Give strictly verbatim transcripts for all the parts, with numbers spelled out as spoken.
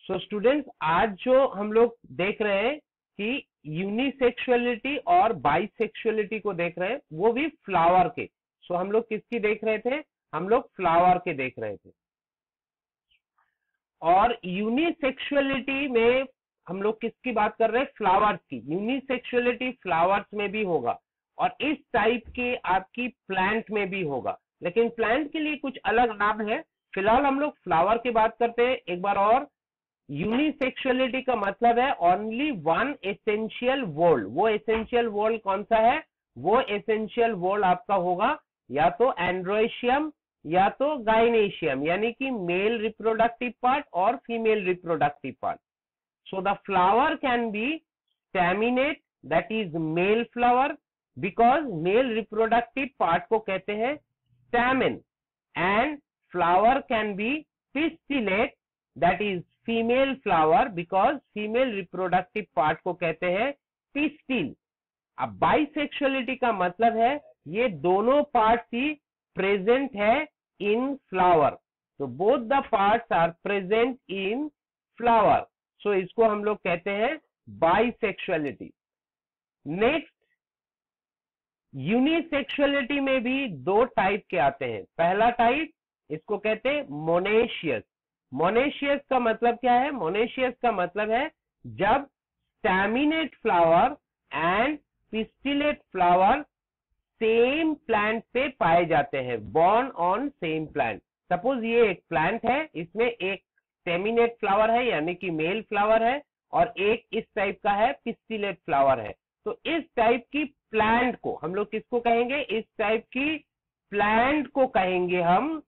So students, आज जो हम लोग देख रहे हैं कि यूनिसेक्सुअलिटी और बाइसेक्सुअलिटी को देख रहे हैं, वो भी फ्लावर के। सो so, हम लोग किसकी देख रहे थे? हम लोग फ्लावर के देख रहे थे। और यूनिसेक्सुअलिटी में हम लोग किसकी बात कर रहे हैं? फ्लावर्स की। यूनिसेक्सुअलिटी फ्लावर्स में भी होगा और इस टाइप के आपकी प्लांट में भी होगा, लेकिन प्लांट के लिए कुछ अलग नाम है। फिलहाल हम लोग फ्लावर की बात करते हैं एक बार और। यूनिसेक्सुअलिटी का मतलब है ओनली वन एसेंशियल वोल। वो एसेंशियल वोल कौन सा है? वो एसेंशियल वोल आपका होगा या तो एंड्रोशियम या तो गाइनेशियम, यानी कि मेल रिप्रोडक्टिव पार्ट और female reproductive part. So the flower can be staminate, that is male flower, because male reproductive part को कहते हैं stamen, and flower can be pistillate, that is female flower, because female reproductive part को कहते हैं pistil. अब bisexuality का मतलब है ये दोनों पार्ट्स ही प्रेजेंट है इन फ्लावर। तो both the parts are present in flower, so इसको हम लोग कहते हैं बाइसेक्सुअलिटी। नेक्स्ट, यूनिसेक्सुअलिटी में भी दो टाइप के आते हैं। पहला टाइप, इसको कहते हैं मोनेशियस। मोनेशियस का मतलब क्या है? मोनेशियस का मतलब है जब staminate flower and pistillate flower same plant पे पाए जाते हैं, born on same plant. Suppose ये एक प्लांट है, इसमें एक स्टैमिनेट फ्लावर है यानी कि मेल फ्लावर है और एक इस टाइप का है पिस्टिलेट फ्लावर है। तो इस टाइप की प्लांट को हम लोग किसको कहेंगे? इस टाइप की प्लांट को कहेंगे हम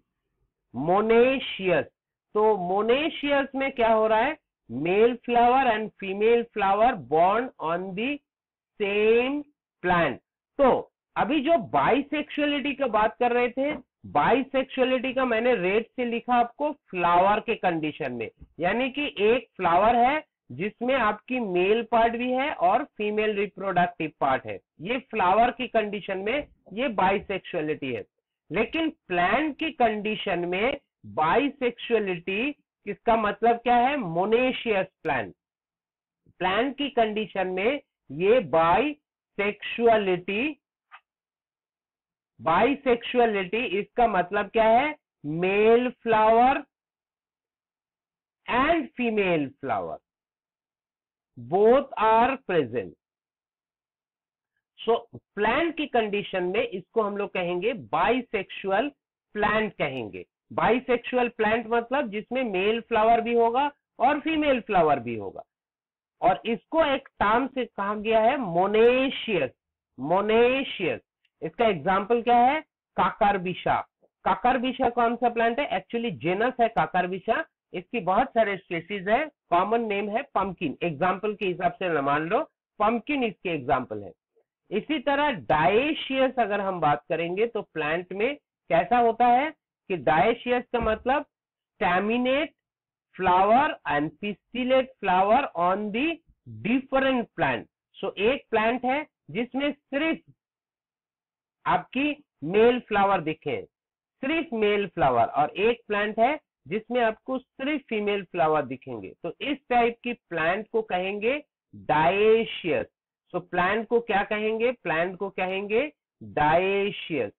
मोनेशियस। तो मोनेशियस में क्या हो रहा है? Male flower and female flower born on the same plant. तो अभी जो बाइसेक्सुअलिटी का बात कर रहे थे, बाइसेक्सुअलिटी का मैंने रेड से लिखा आपको फ्लावर के कंडीशन में, यानी कि एक फ्लावर है जिसमें आपकी मेल पार्ट भी है और फीमेल रिप्रोडक्टिव पार्ट है। ये फ्लावर की कंडीशन में ये बाइसेक्सुअलिटी है। लेकिन प्लांट की कंडीशन में बाइसेक्सुअलिटी किसका मतलब क्या है? Monoecious plant. प्लांट की कंडीशन में ये बाइसेक्सुअलिटी, बाइसेक्सुअलिटी इसका मतलब क्या है? Male flower and female flower both are present. So plant की कंडीशन में इसको हम लोग कहेंगे बाइसेक्सुअल प्लांट कहेंगे। बाइसेक्सुअल प्लांट मतलब जिसमें मेल फ्लावर भी होगा और फीमेल फ्लावर भी होगा, और इसको एक टर्म से कहा गया है मोनेशियस। मोनेशियस, इसका एग्जाम्पल क्या है? काकरबिशा। काकरबिशा कौन सा प्लांट है? एक्चुअली जेनस है काकरबिशा, इसकी बहुत सारे स्पीसीज है। कॉमन नेम है पंपकिन, एग्जाम्पल के हिसाब से मान लो पंपकिन इसके एग्जाम्पल है। इसी तरह डायशियस अगर हम बात करेंगे तो प्लांट में कैसा होता है कि डायशियस का मतलब staminate flower and pistillate flower on the different plant. So एक प्लांट है जिसमें सिर्फ आपकी मेल फ्लावर दिखे, सिर्फ मेल फ्लावर, और एक प्लांट है जिसमें आपको सिर्फ फीमेल फ्लावर दिखेंगे। तो इस टाइप की प्लांट को कहेंगे डायशियस। सो प्लांट को क्या कहेंगे? प्लांट को कहेंगे डायशियस।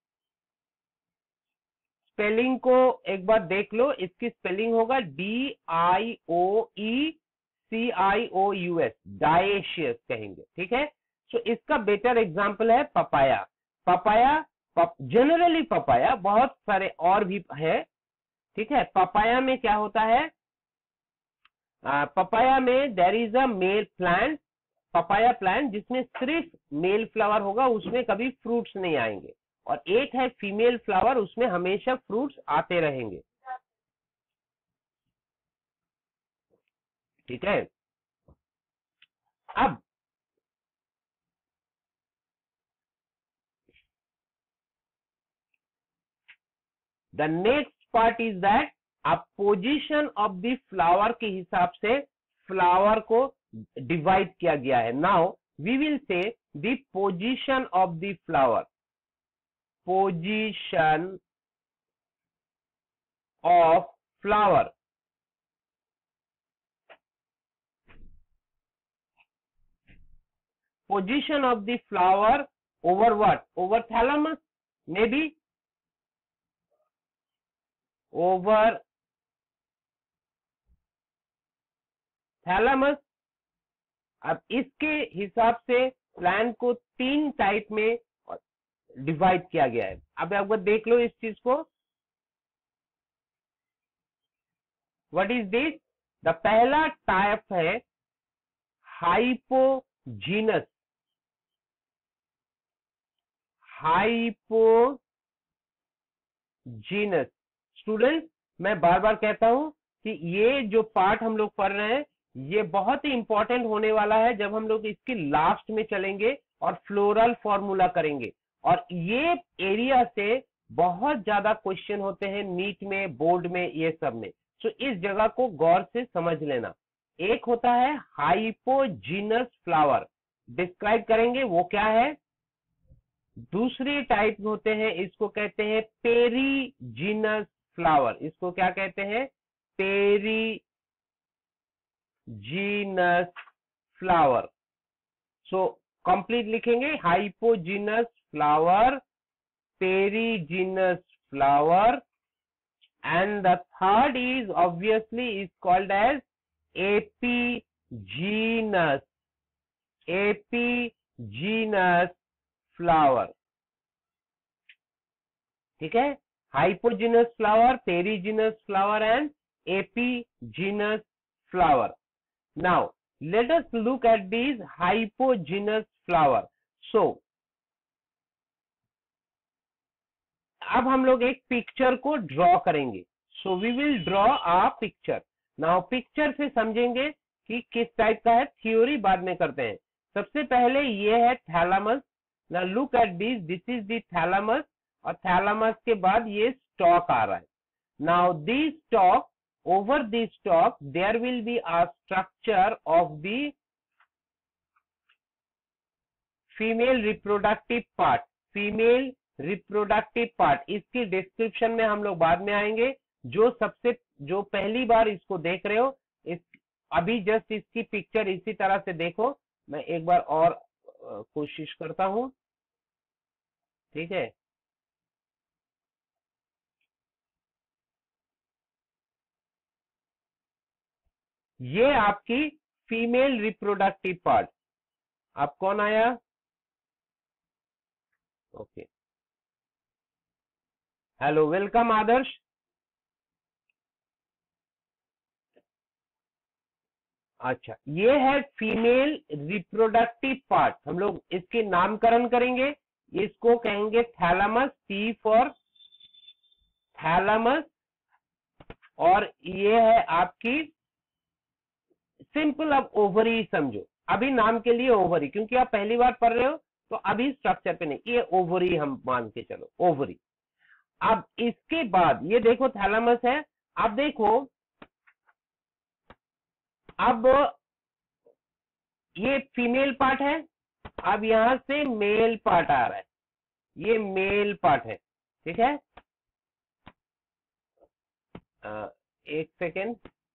स्पेलिंग को एक बार देख लो, इसकी स्पेलिंग होगा D I O E C I O U S, dioecious कहेंगे, ठीक है। सो so, इसका बेटर एग्जांपल है पपाया। पपाया पप, जनरली पपाया, बहुत सारे और भी है, ठीक है। पपाया में क्या होता है? आ, पपाया में there is a male plant, papaya plant जिसमें सिर्फ मेल फ्लावर होगा, उसमें कभी फ्रूट्स नहीं आएंगे, और एक है फीमेल फ्लावर, उसमें हमेशा फ्रूट्स आते रहेंगे, ठीक है। अब the next part is that अब पोजीशन ऑफ द फ्लावर के हिसाब से फ्लावर को डिवाइड किया गया है। Now we will say the position of the flower, position of flower. Position of the flower over what, over thalamus, may be over thalamus. अब इसके हिसाब से प्लांट को तीन टाइप में डिवाइड किया गया है। अब आप देख लो इस चीज को, व्हाट इज दिस, द पहला टाइप है हाइपोजीनस, हाइपोजीनस। स्टूडेंट मैं बार बार कहता हूं कि ये जो पार्ट हम लोग पढ़ रहे हैं ये बहुत ही इंपॉर्टेंट होने वाला है जब हम लोग इसकी लास्ट में चलेंगे और फ्लोरल फॉर्मूला करेंगे, और ये एरिया से बहुत ज्यादा क्वेश्चन होते हैं नीट में, बोर्ड में, ये सब में। तो इस जगह को गौर से समझ लेना। एक होता है हाइपोजीनस फ्लावर, डिस्क्राइब करेंगे वो क्या है। दूसरी टाइप होते हैं, इसको कहते हैं पेरीजीनस फ्लावर, इसको क्या कहते हैं, पेरीजीनस फ्लावर। सो कंप्लीट लिखेंगे, hypogynous flower, perigynous flower, and the third is obviously is called as epigenous, epigenous flower। ठीक है, hypogynous flower, perigynous flower and epigynous flower. Now let us look at this hypogynous flower. So अब हम लोग एक picture को draw करेंगे। So we will draw a picture. Now picture से समझेंगे कि किस टाइप का है, थ्योरी बाद में करते हैं। सबसे पहले ये है thalamus. Now look at this, this is the thalamus, और थैलेमस के बाद ये स्टॉक आ रहा है। Now this stalk, over this stalk there will be a structure of the female reproductive part, female reproductive part. इसकी डिस्क्रिप्शन में हम लोग बाद में आएंगे। जो सबसे जो पहली बार इसको देख रहे हो, इस अभी जस्ट इसकी पिक्चर इसी तरह से देखो। मैं एक बार और कोशिश करता हूं, ठीक है। ये आपकी फीमेल रिप्रोडक्टिव पार्ट। आप कौन आया, ओके, हेलो, वेलकम आदर्श। अच्छा, ये है फीमेल रिप्रोडक्टिव पार्ट। हम लोग इसके नामकरण करेंगे, इसको कहेंगे थैलेमस, टी फॉर थैलेमस, और ये है आपकी सिंपल, अब ओवरी समझो, अभी नाम के लिए ओवरी, क्योंकि आप पहली बार पढ़ रहे हो तो अभी स्ट्रक्चर पे नहीं, ये ओवरी हम मान के चलो, ओवरी। अब इसके बाद ये देखो थैलेमस है, अब देखो, अब ये फीमेल पार्ट है, अब यहां से मेल पार्ट आ रहा है, ये मेल पार्ट है, ठीक है। आ, एक सेकेंड,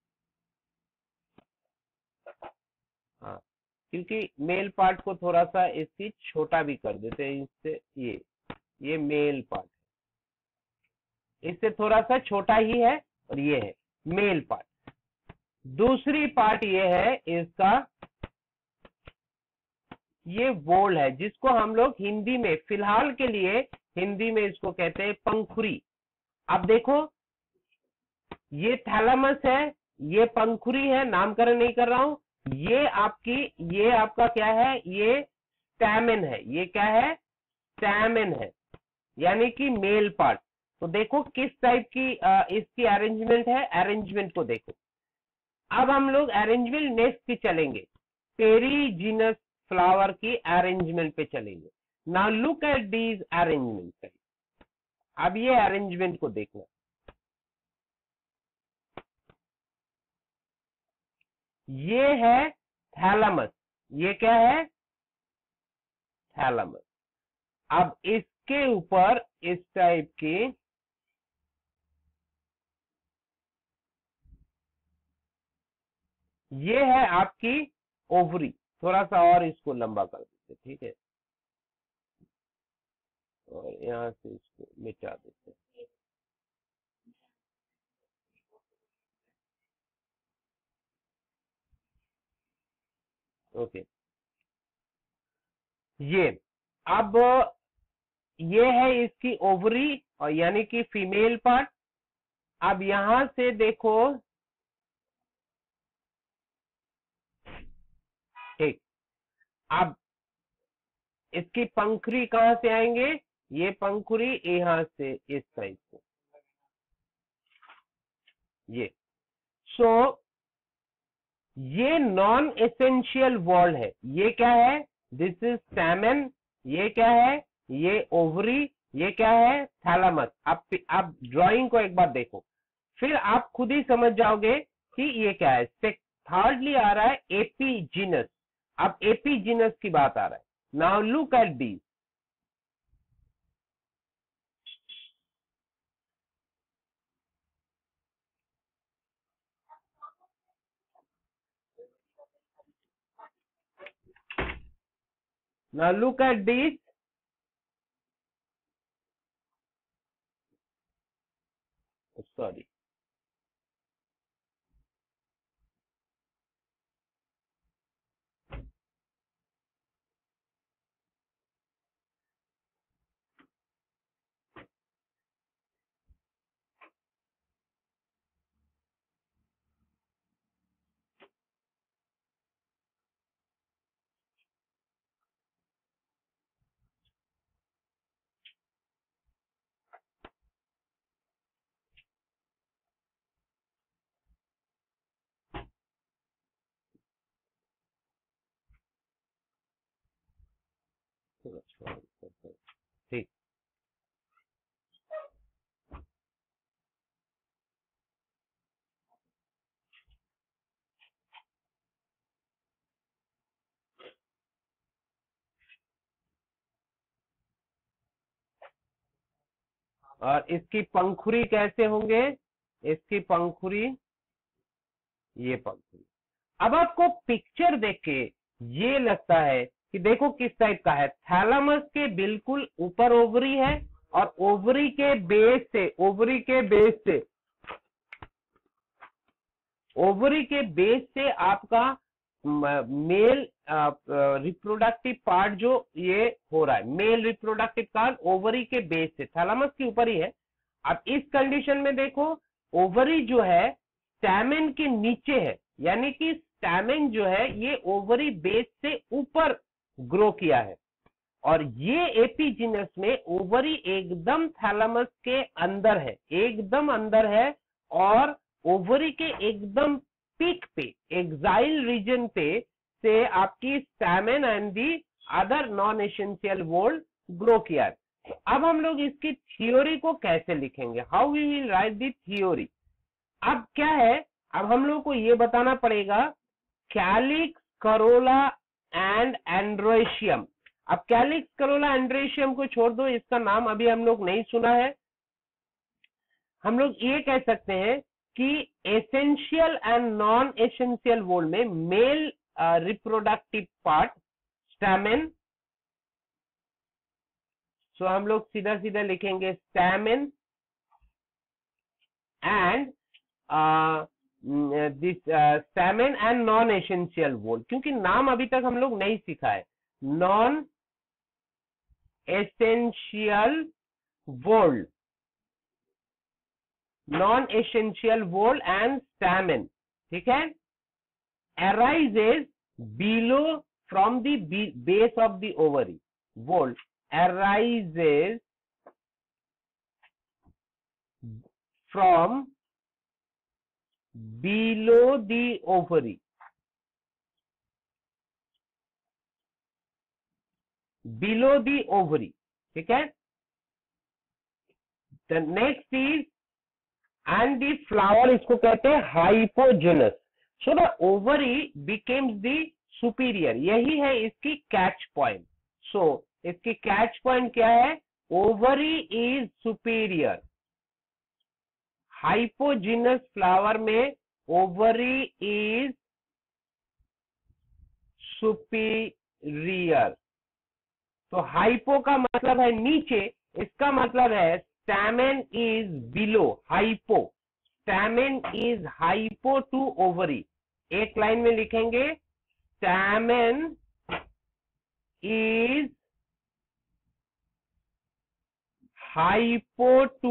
हाँ, क्योंकि मेल पार्ट को थोड़ा सा इसकी छोटा भी कर देते हैं इससे, ये ये मेल पार्ट इससे थोड़ा सा छोटा ही है, और ये है मेल पार्ट। दूसरी पार्ट ये है इसका, ये वोल है, जिसको हम लोग हिंदी में, फिलहाल के लिए हिंदी में इसको कहते हैं पंखुरी। अब देखो, ये थैलेमस है, ये पंखुरी है, नामकरण नहीं कर रहा हूं। ये आपकी, ये आपका क्या है, ये स्टैमेन है, ये क्या है, स्टैमेन है, यानी कि मेल पार्ट। तो देखो किस टाइप की आ, इसकी अरेंजमेंट है, अरेंजमेंट को देखो। अब हम लोग अरेंजमेंट नेक्स्ट की चलेंगे, पेरीजीनस फ्लावर की अरेंजमेंट पे चलेंगे। Now look at these arrangement. अब ये अरेंजमेंट को देखना, ये है थैलेमस, ये क्या है, थैलेमस। अब इसके ऊपर इस टाइप की ये है आपकी ओवरी, थोड़ा सा और इसको लंबा कर दो, देते, ठीक है, और यहाँ से इसको मिटा देते हैं। ओके, ये अब ये है इसकी ओवरी और यानी कि फीमेल पार्ट। अब यहां से देखो, ठीक, अब इसकी पंखुड़ी कहां से आएंगे, ये पंखुड़ी यहां से इस साइड से, ये सो so, ये नॉन एसेंशियल वॉल है। ये क्या है, दिस इज स्टैमेन, ये क्या है, ये ओवरी, ये क्या है, थैलामस। आप आप ड्राइंग को एक बार देखो, फिर आप खुद ही समझ जाओगे कि ये क्या है। थर्डली आ रहा है एपीजीनस। अब एपीजीनस की बात आ रहा है। Now look at this, now look at this, sorry, ठीक, और इसकी पंखुड़ी कैसे होंगे, इसकी पंखुड़ी, ये पंखुड़ी। अब आपको पिक्चर देख के ये लगता है कि देखो किस टाइप का है, थैलामस के बिल्कुल ऊपर ओवरी है और ओवरी के बेस से, ओवरी के बेस से, ओवरी के बेस से आपका मेल रिप्रोडक्टिव पार्ट जो ये हो रहा है, मेल रिप्रोडक्टिव पार्ट ओवरी के बेस से, थैलामस के ऊपर ही है। अब इस कंडीशन में देखो, ओवरी जो है स्टैमेन के नीचे है, यानी कि स्टैमेन जो है ये ओवरी बेस से ऊपर ग्रो किया है, और ये एपीजीनस में ओवरी एकदम थैलामस के अंदर है, एकदम अंदर है, और ओवरी के एकदम पीक पे, एक्साइल रीजन पे से आपकी stamen and the other non essential whorl grow किया है। अब हम लोग इसकी थियोरी को कैसे लिखेंगे, how we will write the theory. अब क्या है, अब हम लोग को ये बताना पड़ेगा कैलिक्स, करोला एंड एंड्रोशियम। अब कैलिक्स, करोला, एंड्रोशियम को छोड़ दो, इसका नाम अभी हम लोग नहीं सुना है। हम लोग ये कह सकते हैं कि essential and non essential whorl में male reproductive part stamen, so हम लोग सीधा सीधा लिखेंगे stamen and this stamen and non essential whorl, क्योंकि नाम अभी तक हम लोग नहीं सीखा है। Non essential whorl, non essential whorl and stamen, ठीक है, arises below from the base of the ovary, wall arises from below the ovary, below the ovary, ठीक है। the next is and the flower, इसको कहते हैं hypogenous, so the ovary becomes the superior, यही है इसकी कैच पॉइंट। सो इसकी catch point क्या है, ovary is superior, hypogynous flower में ओवरी इज सुपीरियर, तो हाइपो का मतलब है नीचे, इसका मतलब है stamen is below hypo, stamen is hypo to ovary. एक लाइन में लिखेंगे stamen is hypo to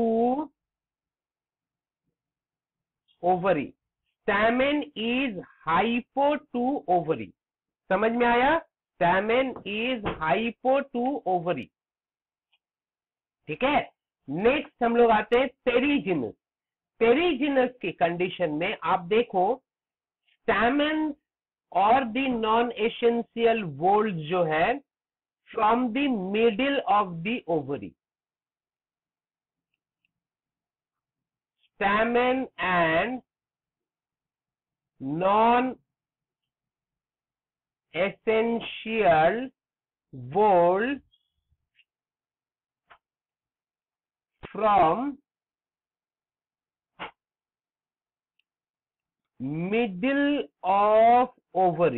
ovary, stamen is hypo to ovary. समझ में आया? Stamen is hypo to ovary. ठीक है, नेक्स्ट हम लोग आते हैं पेरीजिनस। पेरीजिनस की कंडीशन में आप देखो स्टैमेन और द नॉन एसेंशियल वोल्ट जो है from the middle of the ovary, stamen and non essential whorl from middle of ovary.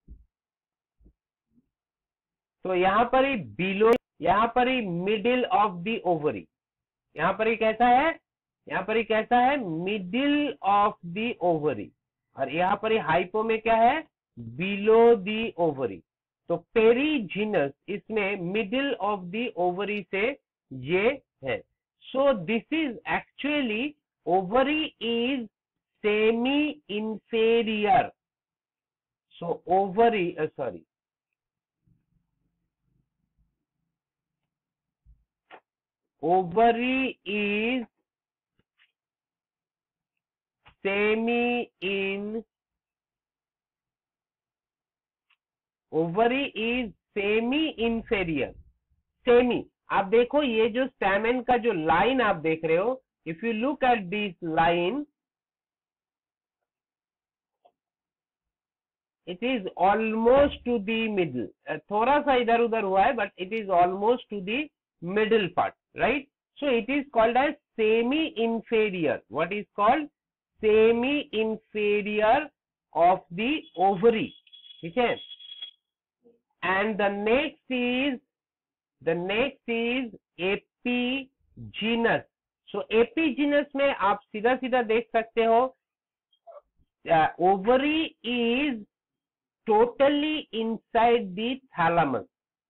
तो यहां पर ही बिलो, यहां पर ही मिडिल ऑफ द ओवरी, यहां पर ही कैसा है, यहां पर ही कैसा है, मिडिल ऑफ द ओवरी, और यहां पर ही हाइपो में क्या है, बिलो द ओवरी। तो पेरीजिनस इसमें मिडिल ऑफ द ओवरी से ये है। So this is actually ovary is semi inferior. So ovary sorry ovary is semi in ovary is semi inferior। सेमी, आप देखो ये जो स्टैमेन का जो लाइन आप देख रहे हो, if you look at this line, it is almost to the middle, थोड़ा सा इधर उधर हुआ है but it is almost to the middle part, right? So it is called as semi-inferior. What is called? Semi-inferior of the ovary. ठीक है? And the next is the next is epigynous. So epigynous में आप सीधा सीधा देख सकते हो, uh, ovary is totally inside the thalamus.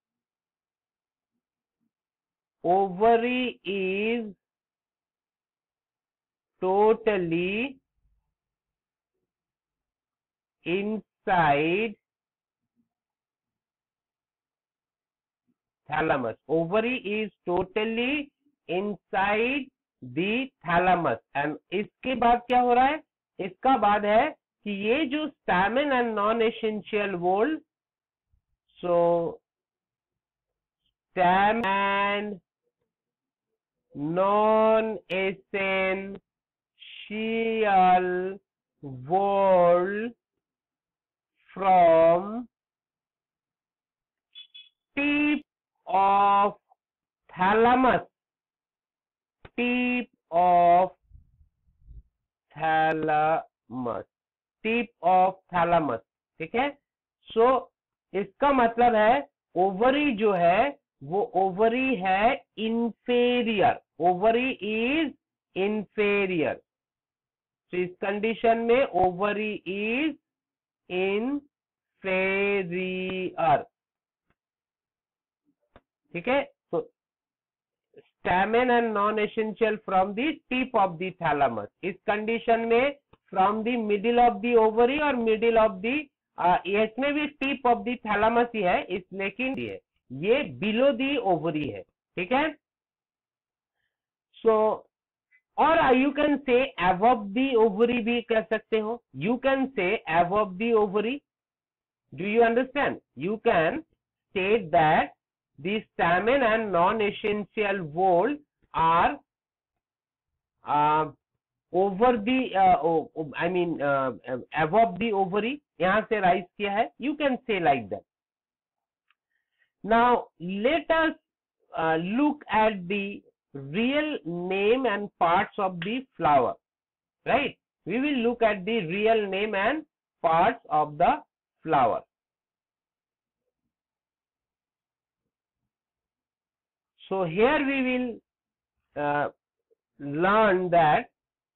Ovary is totally inside thalamus. Ovary is totally inside the thalamus. And इसके बाद क्या हो रहा है? इसका बाद है कि ये जो stamen and non-essential wall, so stamen and non-essential wall from tip of thalamus, tip of thalamus, tip of thalamus। ठीक है? सो so, इसका मतलब है ओवरी जो है वो ओवरी है इंफेरियर, ओवरी इज इंफेरियर। तो इस कंडीशन में ओवरी इज इंफेरियर। ठीक है? तो stamen and non essential from the tip of the thalamus, इस कंडीशन में from the middle of the ovary और मिडिल ऑफ द, इसमें भी टिप ऑफ द थैलामस ही है इस, लेकिन ये ये बिलो दी ओवरी है। ठीक है? सो so, और you can say above the ovary भी कह सकते हो, you can say above the ovary. Do you understand? You can state that the stamen and non essential whorl are over the, I mean above the ovary, यहां से rise किया है, you can say like that. Now let us uh, look at the real name and parts of the flower, right? We will look at the real name and parts of the flower. So here we will uh, learn that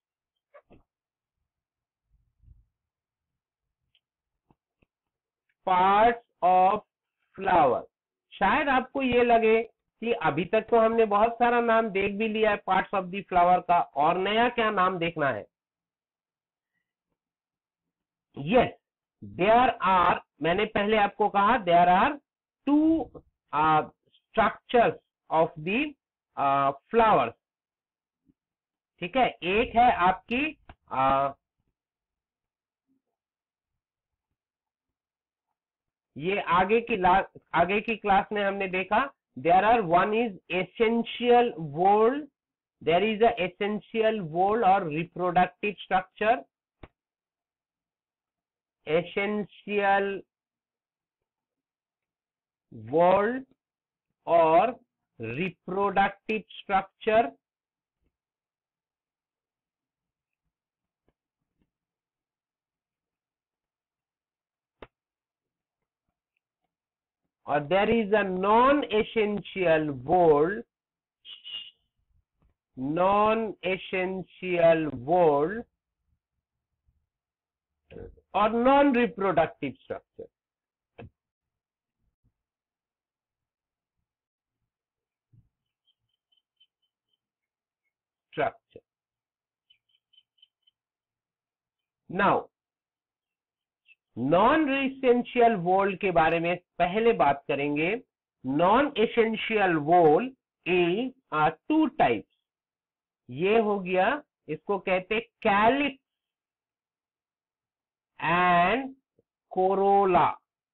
parts of flower. शायद आपको ये लगे कि अभी तक तो हमने बहुत सारा नाम देख भी लिया है पार्ट्स ऑफ द फ्लावर का, और नया क्या नाम देखना है? यस, देयर आर, मैंने पहले आपको कहा there are two structures of the flowers. ठीक है, एक है आपकी uh, ये आगे की आगे की क्लास में हमने देखा, there are one is essential whorl, there is a essential whorl और रिप्रोडक्टिव स्ट्रक्चर, एसेंशियल वॉल और रिप्रोडक्टिव स्ट्रक्चर. और there is a non essential whorl, non essential whorl और non reproductive structure. Structure now non essential whorl के बारे में पहले बात करेंगे. Non essential whorl is are two types. ये हो गया, इसको कहते calyx and corolla.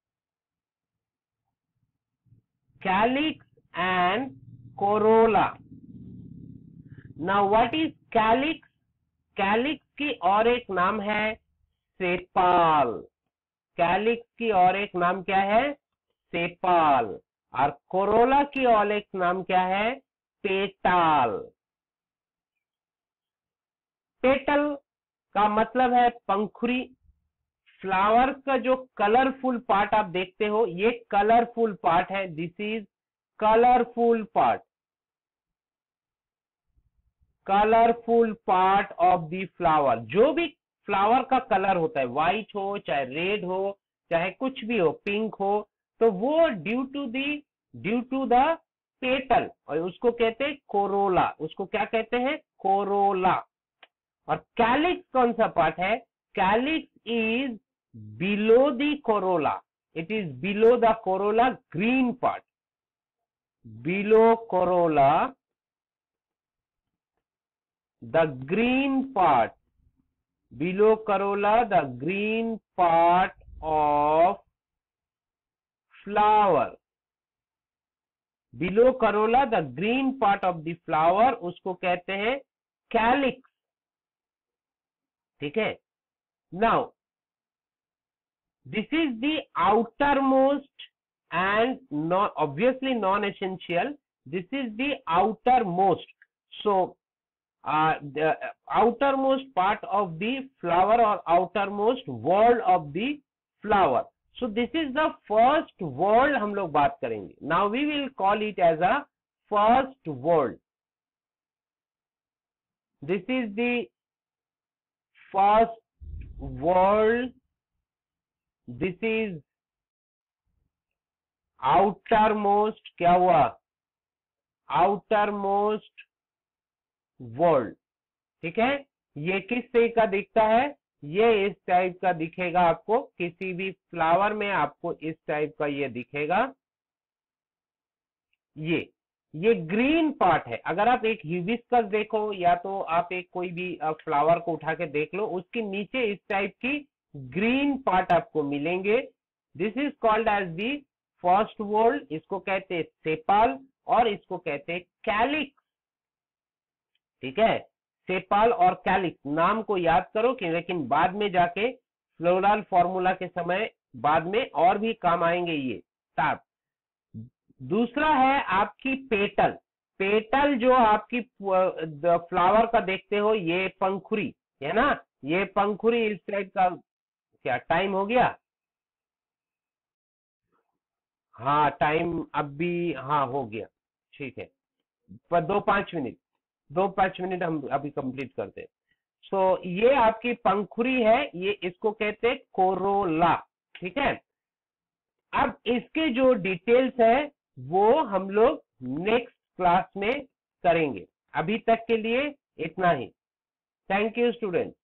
Calyx and corolla. Now what is calyx? Calyx की और एक नाम है सेपाल. कैलिक्स की और एक नाम क्या है? सेपाल. और कोरोला की और एक नाम क्या है? पेटाल. पेटल का मतलब है पंखुड़ी. फ्लावर का जो कलरफुल पार्ट आप देखते हो, ये कलरफुल पार्ट है. This is colourful part, colourful part of the flower. जो भी फ्लावर का कलर होता है, व्हाइट हो चाहे रेड हो चाहे कुछ भी हो, पिंक हो, तो वो due to the due to the petal, और उसको कहते हैं कोरोला. उसको क्या कहते हैं? कोरोला. और कैलिक्स कौन सा पार्ट है? Calyx is below the corolla. It is below the corolla, green part. Below corolla, the green part. Below corolla, the green part of flower. Below corolla, the green part of the flower, उसको कहते हैं calyx. ठीक है. Now, this is the outermost and not obviously non-essential. This is the outermost. So, Uh, the outermost part of the flower or outermost wall of the flower. So this is the first wall हम लोग बात करेंगे. Now we will call it as a first wall. This is the first wall. This is outermost. क्या हुआ? outermost whorl. ठीक है. ये किस टाइप का दिखता है? ये इस टाइप का दिखेगा आपको. किसी भी फ्लावर में आपको इस टाइप का ये दिखेगा. ये ये ग्रीन पार्ट है. अगर आप एक हिबिस्कस देखो या तो आप एक कोई भी फ्लावर को उठा के देख लो, उसके नीचे इस टाइप की ग्रीन पार्ट आपको मिलेंगे. This is called as the first whorl. इसको कहते हैं सेपाल और इसको कहते हैं कैलिक्स. ठीक है. सेपाल और कैलिक्स नाम को याद करो कि, लेकिन बाद में जाके फ्लोरल फॉर्मूला के समय बाद में और भी काम आएंगे ये ताप. दूसरा है आपकी पेटल. पेटल जो आपकी फ्लावर का देखते हो, ये पंखुड़ी है ना. ये पंखुड़ी इस टाइप का. क्या टाइम हो गया? हाँ, टाइम अब भी हाँ हो गया. ठीक है. पर दो पांच मिनट दो पांच मिनट हम अभी कंप्लीट करते हैं। सो so, ये आपकी पंखुड़ी है, ये इसको कहते हैं कोरोला, ठीक है। अब इसके जो डिटेल्स है वो हम लोग नेक्स्ट क्लास में करेंगे। अभी तक के लिए इतना ही। Thank you student.